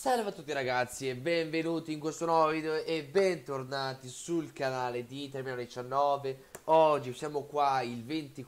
Salve a tutti ragazzi e benvenuti in questo nuovo video e bentornati sul canale di Terminal 19. Oggi siamo qua il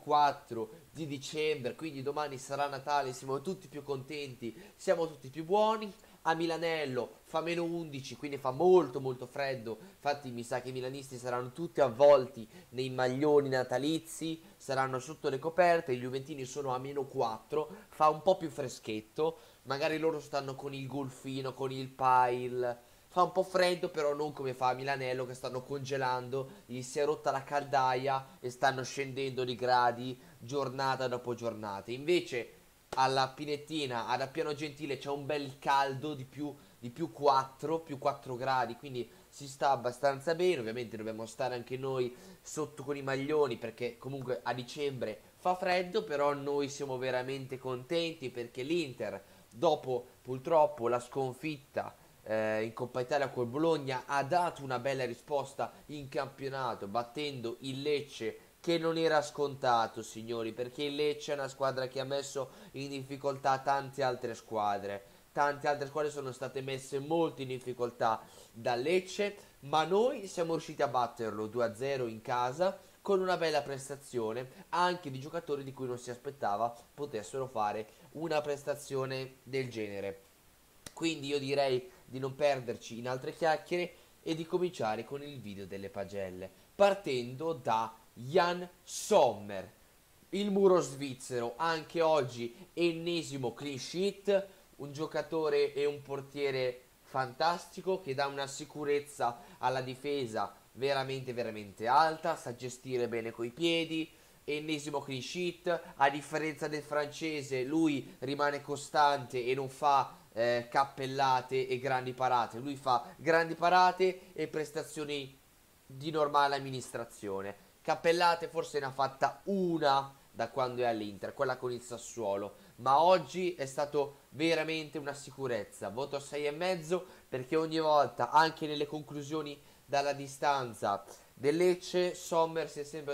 24 di dicembre, quindi domani sarà Natale, siamo tutti più contenti, siamo tutti più buoni. A Milanello fa meno 11, quindi fa molto freddo, infatti mi sa che i milanisti saranno tutti avvolti nei maglioni natalizi, saranno sotto le coperte, gli juventini sono a meno 4, fa un po' più freschetto. Magari loro stanno con il golfino, con il pile. Fa un po' freddo, però non come fa a Milanello che stanno congelando, gli si è rotta la caldaia e stanno scendendo di gradi giornata dopo giornata. Invece alla Pinettina, ad Appiano Gentile c'è un bel caldo di più 4 gradi, quindi si sta abbastanza bene. Ovviamente dobbiamo stare anche noi sotto con i maglioni perché comunque a dicembre fa freddo, però noi siamo veramente contenti perché l'Inter, dopo purtroppo la sconfitta in Coppa Italia col Bologna, ha dato una bella risposta in campionato battendo il Lecce, che non era scontato, signori, perché il Lecce è una squadra che ha messo in difficoltà tante altre squadre. Tante altre squadre sono state messe molto in difficoltà da Lecce, ma noi siamo riusciti a batterlo 2-0 in casa con una bella prestazione anche di giocatori di cui non si aspettava potessero fare una prestazione del genere. Quindi io direi di non perderci in altre chiacchiere e di cominciare con il video delle pagelle, partendo da Jan Sommer, il muro svizzero. Anche oggi ennesimo clean sheet, un giocatore e un portiere fantastico che dà una sicurezza alla difesa veramente alta, sa gestire bene coi piedi. Ennesimo clean sheet, a differenza del francese lui rimane costante e non fa cappellate e grandi parate, lui fa grandi parate e prestazioni di normale amministrazione. Cappellate forse ne ha fatta una da quando è all'Inter, quella con il Sassuolo, ma oggi è stato veramente una sicurezza. Voto 6,5 perché ogni volta, anche nelle conclusioni dalla distanza del Lecce, Sommer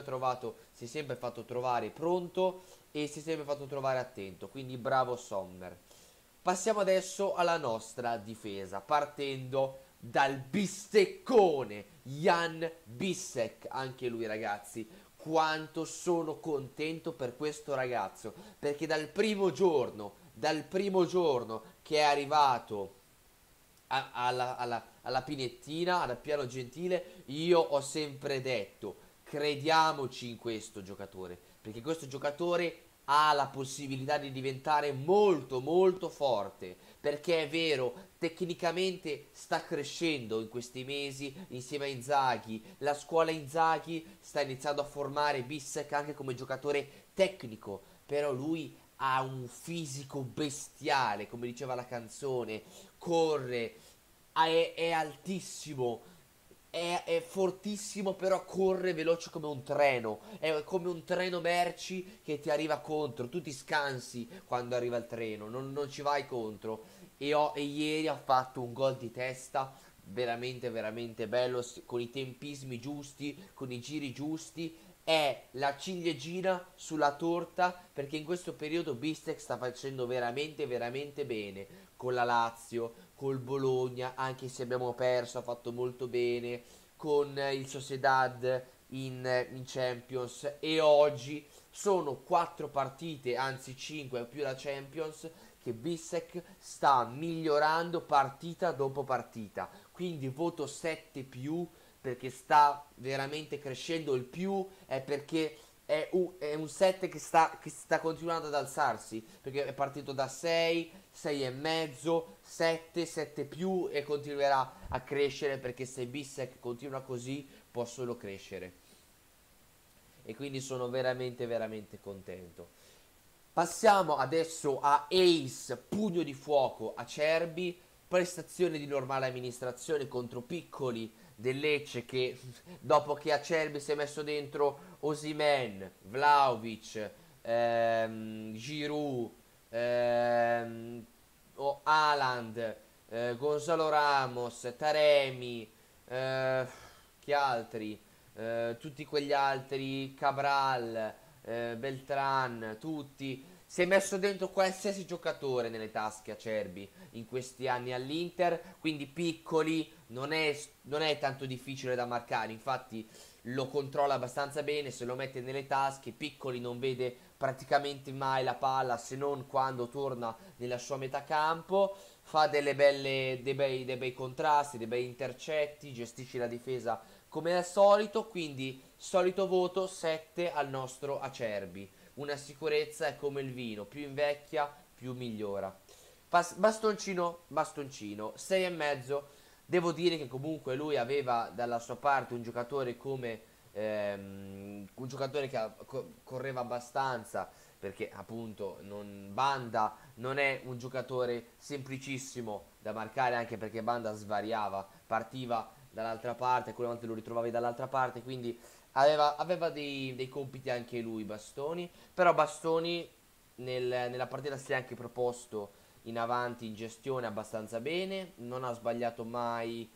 si è sempre fatto trovare pronto e si è sempre fatto trovare attento, quindi bravo Sommer. Passiamo adesso alla nostra difesa, partendo dal bisteccone Jan Bissek, anche lui ragazzi. Quanto sono contento per questo ragazzo, perché dal primo giorno che è arrivato alla Pinettina, ad Appiano Gentile, io ho sempre detto, crediamoci in questo giocatore, perché questo giocatore ha la possibilità di diventare molto forte, perché è vero, tecnicamente sta crescendo in questi mesi insieme a Inzaghi, la scuola Inzaghi sta iniziando a formare Bissek anche come giocatore tecnico, però lui ha un fisico bestiale, come diceva la canzone, corre, è altissimo, è fortissimo, però corre veloce come un treno. È come un treno merci che ti arriva contro. Tu ti scansi quando arriva il treno, non ci vai contro. E ieri ha fatto un gol di testa veramente bello, con i tempismi giusti, con i giri giusti. È la ciliegina sulla torta perché in questo periodo Bistek sta facendo veramente bene con la Lazio, col Bologna, anche se abbiamo perso, ha fatto molto bene, con il Sociedad in Champions, e oggi sono 4 partite, anzi 5 più la Champions, che Bissek sta migliorando partita dopo partita, quindi voto 7 più perché sta veramente crescendo. Il più è perché è un 7 che sta continuando ad alzarsi, perché è partito da 6, 6,5, 7, 7 più e continuerà a crescere, perché se Bissek continua così può solo crescere. E quindi sono veramente contento. Passiamo adesso a Ace, pugno di fuoco a Cerbi, prestazione di normale amministrazione contro piccoli del Lecce che dopo che a Cerbi si è messo dentro Osimhen, Vlaovic, Giroud, Haaland, Gonzalo Ramos, Taremi, chi altri? Tutti quegli altri, Cabral, Beltran, tutti Si è messo dentro qualsiasi giocatore nelle tasche Acerbi in questi anni all'Inter, quindi piccoli, non è tanto difficile da marcare, infatti lo controlla abbastanza bene, se lo mette nelle tasche, piccoli non vede praticamente mai la palla se non quando torna nella sua metà campo, fa dei bei contrasti, dei bei intercetti, gestisce la difesa come al solito, quindi solito voto 7 al nostro Acerbi. Una sicurezza è come il vino, più invecchia, più migliora. Bastoncino, 6 e mezzo. Devo dire che comunque lui aveva dalla sua parte un giocatore come un giocatore che correva abbastanza, perché appunto Banda non è un giocatore semplicissimo da marcare, anche perché Banda svariava, partiva dall'altra parte, quelle volte lo ritrovavi dall'altra parte, quindi aveva dei compiti anche lui, Bastoni, però Bastoni nella partita si è anche proposto in avanti in gestione abbastanza bene, non ha sbagliato mai,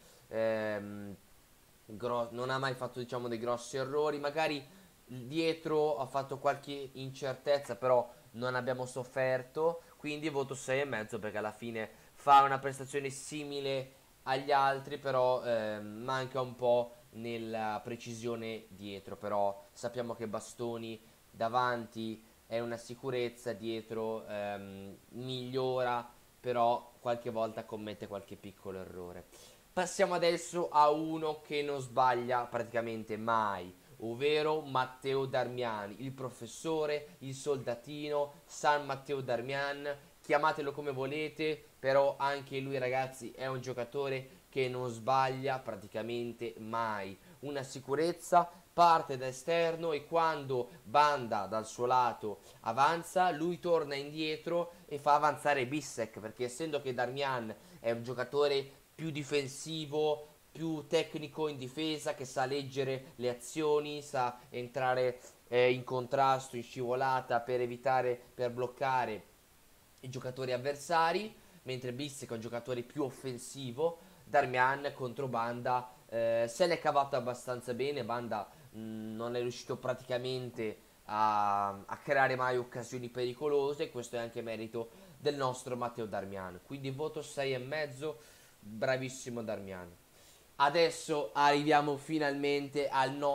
non ha mai fatto diciamo dei grossi errori, magari dietro ha fatto qualche incertezza, però non abbiamo sofferto, quindi voto 6 e mezzo perché alla fine fa una prestazione simile agli altri, però manca un po' nella precisione dietro, però sappiamo che Bastoni davanti è una sicurezza, dietro migliora, però qualche volta commette qualche piccolo errore. Passiamo adesso a uno che non sbaglia praticamente mai, ovvero Matteo Darmian, il professore, il soldatino, San Matteo Darmian, chiamatelo come volete, però anche lui ragazzi è un giocatore che non sbaglia praticamente mai, una sicurezza, parte da esterno e quando Banda dal suo lato avanza, lui torna indietro e fa avanzare Bissek, perché essendo che Darmian è un giocatore più difensivo, più tecnico in difesa, che sa leggere le azioni, sa entrare in contrasto, in scivolata per evitare, per bloccare i giocatori avversari, mentre Bissek è un giocatore più offensivo. Darmian contro Banda se l'è cavato abbastanza bene. Banda non è riuscito praticamente a creare mai occasioni pericolose. Questo è anche merito del nostro Matteo Darmian. Quindi voto 6 e mezzo, bravissimo Darmian. Adesso arriviamo finalmente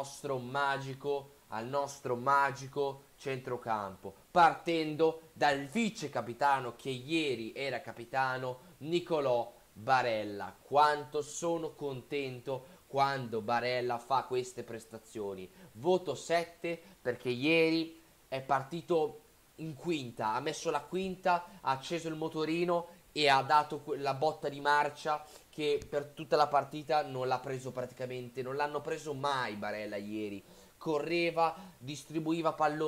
al nostro magico centrocampo, partendo dal vice capitano che ieri era capitano, Nicolò Barella. Quanto sono contento quando Barella fa queste prestazioni. Voto 7 perché ieri è partito in quinta, ha messo la quinta, ha acceso il motorino e ha dato la botta di marcia che per tutta la partita non l'ha preso praticamente, non l'hanno preso mai Barella ieri. Correva, distribuiva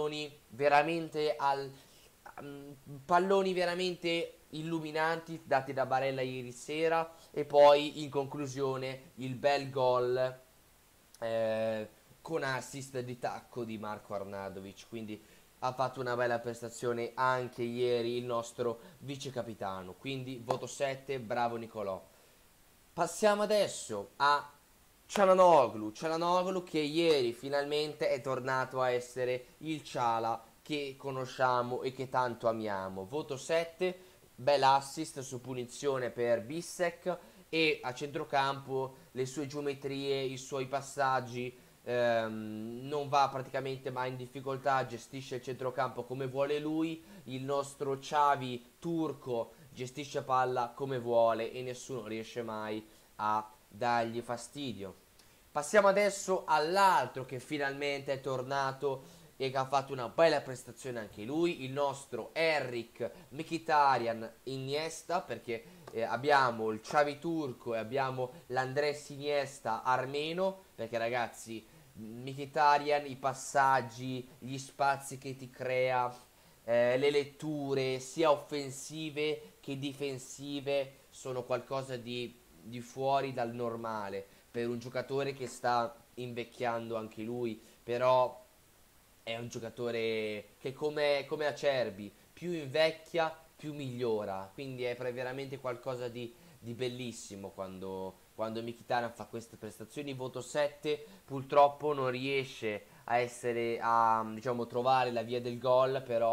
palloni veramente illuminanti dati da Barella ieri sera e poi in conclusione il bel gol con assist di tacco di Marco Arnadovic, quindi ha fatto una bella prestazione anche ieri il nostro vice capitano, quindi voto 7, bravo Nicolò. Passiamo adesso a Cialanoglu che ieri finalmente è tornato a essere il Ciala che conosciamo e che tanto amiamo. Voto 7, bel assist su punizione per Bissek e a centrocampo le sue geometrie, i suoi passaggi, non va praticamente mai in difficoltà, gestisce il centrocampo come vuole lui, il nostro Xavi turco gestisce palla come vuole e nessuno riesce mai a dargli fastidio. Passiamo adesso all'altro che finalmente è tornato e che ha fatto una bella prestazione anche lui, il nostro Eric Mkhitaryan Iniesta, perché abbiamo il Xavi turco e abbiamo l'Andrés Iniesta armeno, perché ragazzi Mkhitaryan, i passaggi, gli spazi che ti crea, le letture sia offensive che difensive sono qualcosa di fuori dal normale per un giocatore che sta invecchiando anche lui, però è un giocatore che come Acerbi, più invecchia, più migliora, quindi è veramente qualcosa di bellissimo quando Mkhitaryan fa queste prestazioni. Voto 7, purtroppo non riesce a diciamo, trovare la via del gol, però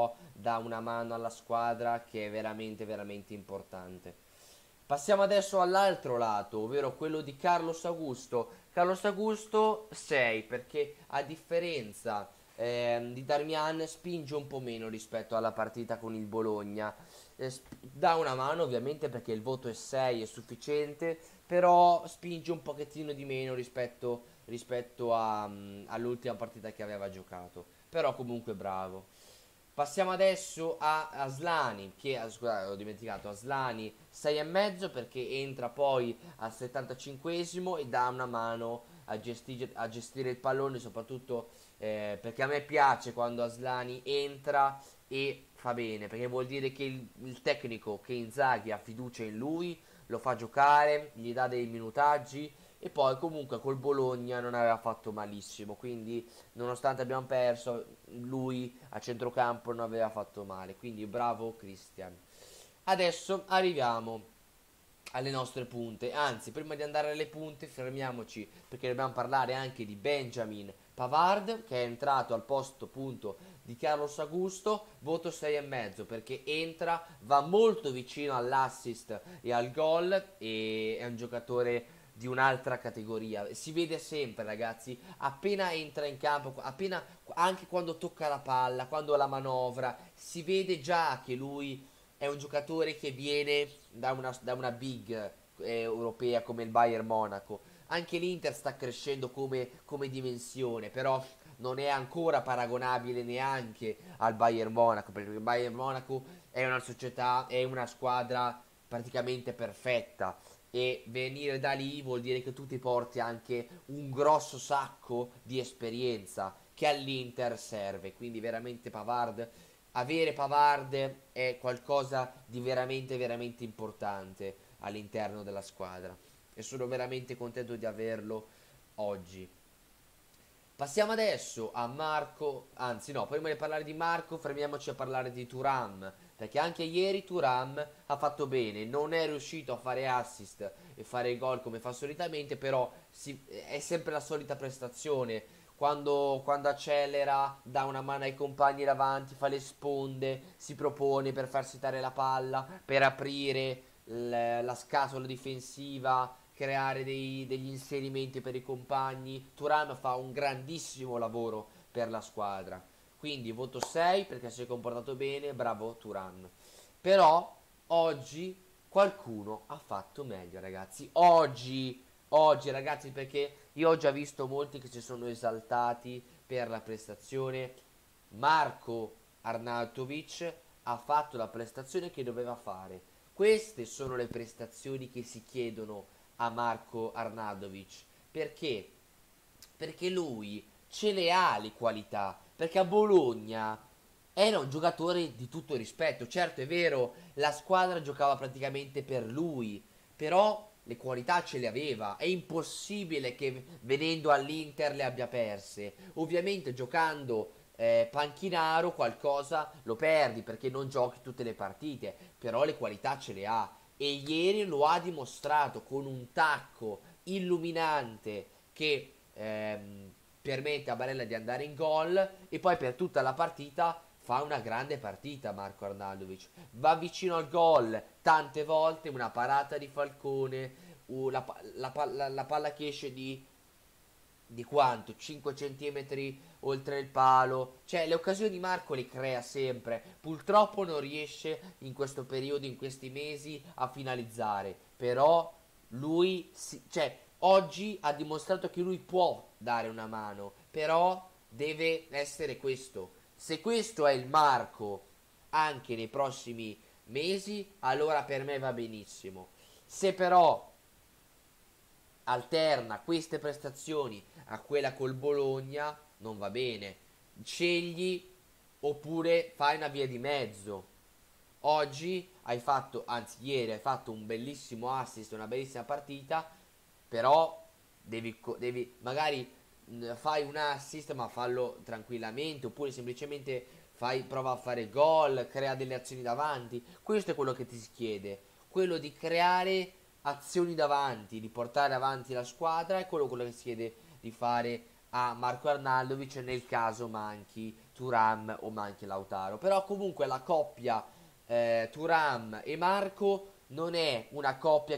dà una mano alla squadra che è veramente veramente importante. Passiamo adesso all'altro lato, ovvero quello di Carlos Augusto. Carlos Augusto 6 perché a differenza di Darmian spinge un po' meno rispetto alla partita con il Bologna. Dà una mano ovviamente perché il voto è 6, è sufficiente, però spinge un pochettino di meno rispetto all'ultima partita che aveva giocato. Però comunque bravo. Passiamo adesso a Aslani, scusate, ho dimenticato, Aslani 6,5 perché entra poi al 75esimo e dà una mano a gestire il pallone, soprattutto perché a me piace quando Aslani entra e fa bene, perché vuol dire che il tecnico, che Inzaghi ha fiducia in lui, lo fa giocare, gli dà dei minutaggi e poi comunque col Bologna non aveva fatto malissimo, quindi nonostante abbiamo perso, lui a centrocampo non aveva fatto male, quindi bravo Christian. Adesso arriviamo alle nostre punte, anzi prima di andare alle punte fermiamoci perché dobbiamo parlare anche di Benjamin Pavard che è entrato al posto appunto di Carlos Augusto, voto 6,5 perché entra, va molto vicino all'assist e al gol e è un giocatore di un'altra categoria. Si vede sempre, ragazzi, appena entra in campo, appena anche quando tocca la palla, quando la manovra, si vede già che lui è un giocatore che viene da una big europea come il Bayern Monaco. Anche l'Inter sta crescendo come dimensione, però non è ancora paragonabile neanche al Bayern Monaco, perché il Bayern Monaco è una società, è una squadra praticamente perfetta e venire da lì vuol dire che tu ti porti anche un grosso sacco di esperienza che all'Inter serve, quindi veramente avere Pavard è qualcosa di veramente veramente importante all'interno della squadra e sono veramente contento di averlo oggi. Passiamo adesso a Marco, anzi no, prima di parlare di Marco fermiamoci a parlare di Thuram, perché anche ieri Thuram ha fatto bene, non è riuscito a fare assist e fare gol come fa solitamente, però è sempre la solita prestazione, quando accelera, dà una mano ai compagni davanti, fa le sponde, si propone per farsi dare la palla, per aprire la scatola difensiva, creare degli inserimenti per i compagni. Thuram fa un grandissimo lavoro per la squadra. Quindi voto 6 perché si è comportato bene, bravo Thuram. Però oggi qualcuno ha fatto meglio, ragazzi. Oggi ragazzi, perché io ho già visto molti che si sono esaltati per la prestazione. Marco Arnautovic ha fatto la prestazione che doveva fare. Queste sono le prestazioni che si chiedono a Marco Arnautovic. Perché? Perché lui ce le ha le qualità. Perché a Bologna era un giocatore di tutto rispetto. Certo, è vero, la squadra giocava praticamente per lui, però le qualità ce le aveva. È impossibile che venendo all'Inter le abbia perse. Ovviamente giocando panchinaro qualcosa lo perdi perché non giochi tutte le partite, però le qualità ce le ha. E ieri lo ha dimostrato con un tacco illuminante che permette a Barella di andare in gol e poi per tutta la partita fa una grande partita Marco Arnautovic, va vicino al gol tante volte, una parata di Falcone, la palla che esce di quanto? 5 centimetri oltre il palo, cioè le occasioni di Marco le crea sempre, purtroppo non riesce in questo periodo, in questi mesi a finalizzare, però cioè oggi ha dimostrato che lui può dare una mano, però deve essere questo. Se questo è il Marco anche nei prossimi mesi, allora per me va benissimo. Se però alterna queste prestazioni a quella col Bologna, non va bene. Scegli oppure fai una via di mezzo. Oggi hai fatto, anzi ieri hai fatto un bellissimo assist, una bellissima partita, però devi magari fai un assist ma fallo tranquillamente, oppure semplicemente prova a fare gol, crea delle azioni davanti. Questo è quello che ti si chiede, quello di creare azioni davanti, di portare avanti la squadra, è quello che si chiede di fare a Marco Arnaldovic nel caso manchi Thuram o manchi Lautaro. Però comunque la coppia Thuram e Marco non è una coppia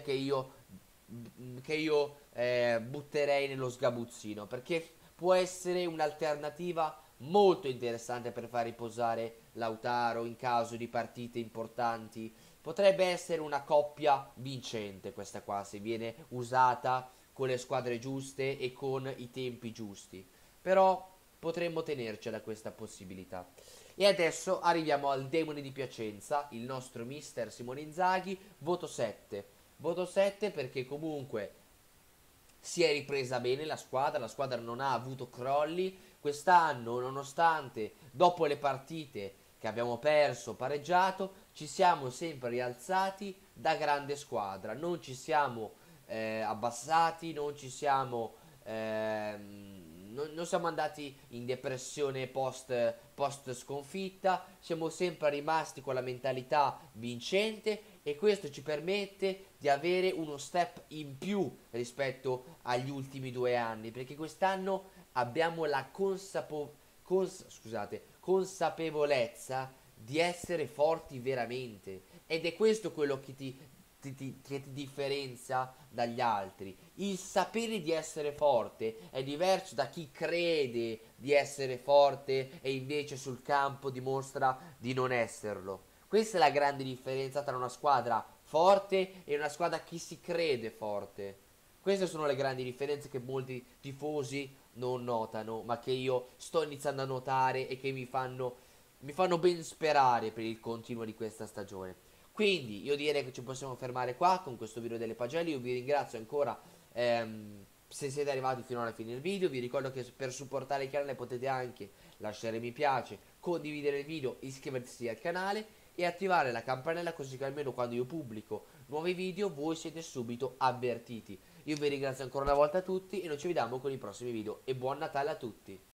che io butterei nello sgabuzzino, perché può essere un'alternativa molto interessante per far riposare Lautaro in caso di partite importanti. Potrebbe essere una coppia vincente questa qua, se viene usata con le squadre giuste e con i tempi giusti. Però potremmo tenercela questa possibilità. E adesso arriviamo al demone di Piacenza, il nostro mister Simone Inzaghi, voto 7. Voto 7 perché comunque si è ripresa bene la squadra non ha avuto crolli. Quest'anno, nonostante dopo le partite che abbiamo perso, pareggiato, ci siamo sempre rialzati da grande squadra, non ci siamo abbassati, non siamo andati in depressione post sconfitta, siamo sempre rimasti con la mentalità vincente e questo ci permette di avere uno step in più rispetto agli ultimi 2 anni, perché quest'anno abbiamo la consapevolezza di essere forti veramente ed è questo quello che ti differenzia dagli altri. Il sapere di essere forte è diverso da chi crede di essere forte e invece sul campo dimostra di non esserlo. Questa è la grande differenza tra una squadra forte e una squadra che si crede forte. Queste sono le grandi differenze che molti tifosi non notano, ma che io sto iniziando a notare e che mi fanno ben sperare per il continuo di questa stagione. Quindi io direi che ci possiamo fermare qua con questo video delle pagelle. Io vi ringrazio ancora se siete arrivati fino alla fine del video. Vi ricordo che per supportare il canale potete anche lasciare mi piace, condividere il video, iscriversi al canale e attivare la campanella così che almeno quando io pubblico nuovi video voi siete subito avvertiti. Io vi ringrazio ancora una volta a tutti e noi ci vediamo con i prossimi video e buon Natale a tutti!